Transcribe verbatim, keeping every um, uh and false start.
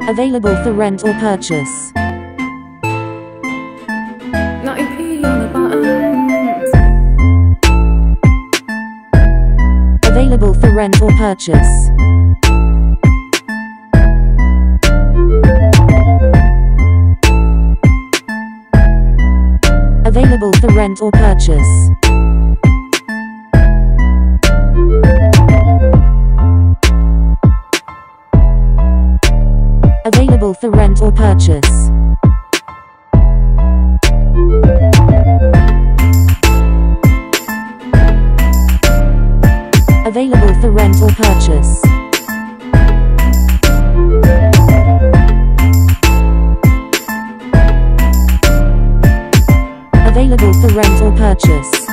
Available for rent or purchase. ninety p on the buttons. Available for rent or purchase. Available for rent or purchase. Available for rent or purchase. Available for rent or purchase. Available for rent or purchase.